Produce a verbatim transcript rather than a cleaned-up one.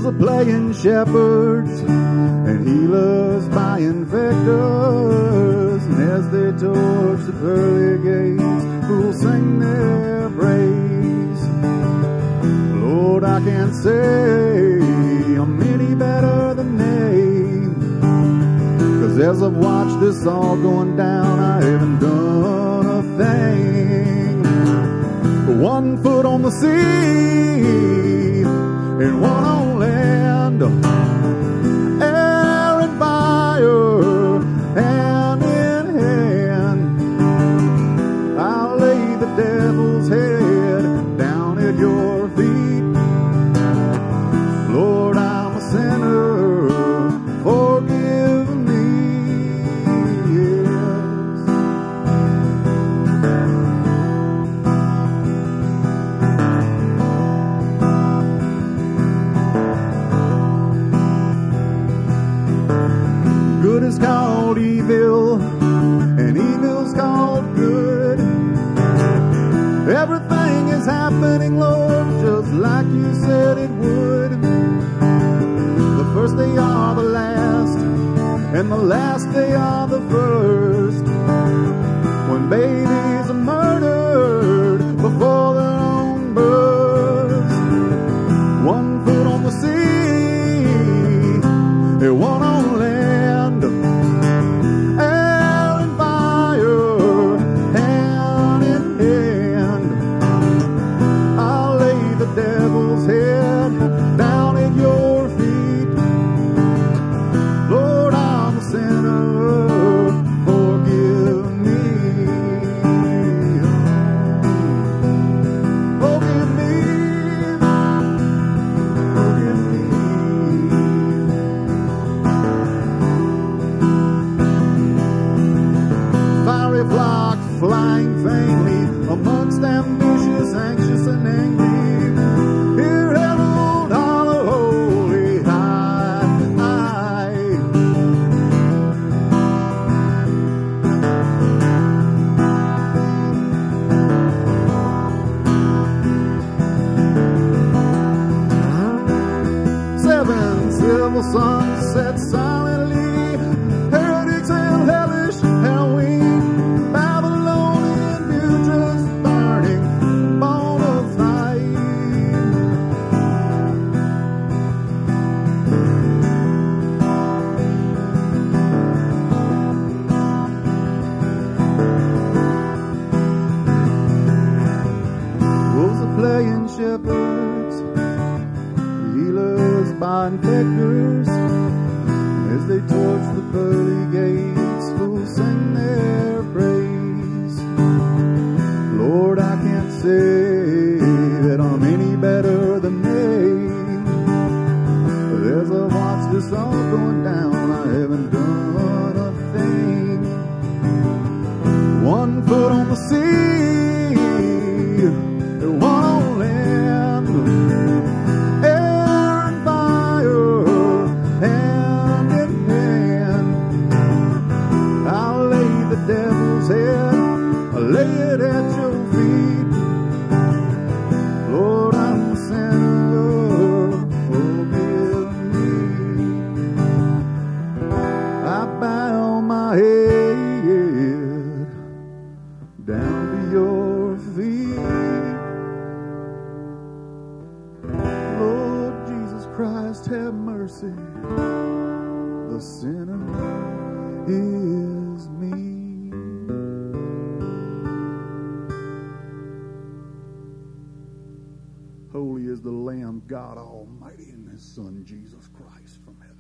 Wolves are playing shepherds and healers by infectors. And as they torch the pearly gates, who'll sing their praise? Lord, I can't say I'm any better than they. 'Cause as I've watched this all going down, I haven't done a thing. One foot on the sea and one on land, air and fire, hand in hand. I'll lay the devil's head down at your feet. Lord, I'm a sinner, forgive me. Good is called evil, and evil's called good. Everything is happening, Lord, just like you said it would. The first they are the last, and the last they are the first. When babies are murdered before their own birth. One foot on the sea, and one on land, air and fire, hand in hand. I'll lay the devil's head down at your feet. Lord, I'm a sinner, forgive me. Forgive me, forgive me. Fiery flocks flying vainly amongst ambitious, anxious, and angry. Hear herald, holler, holy, high, high. Seven silver suns set silently, heretics and hellish, heroine, Babylonian buttress, burning bonafide. Wolves are playing shepherds, healers by infectors. As they torch the pearly gates, who'll sing their praise? Lord, I can't say that I'm any better than they. But as I watch this all going down, I haven't done a thing. One foot on the sea, and one on land, air and fire, hand in hand. I'll lay the devil's head, I'll lay it at your feet. Lord, I'm a sinner, forgive me. I bow my head down to your feet. Lord Jesus Christ, have mercy. The sinner is me. Holy is the Lamb, God Almighty, and His Son, Jesus Christ from heaven.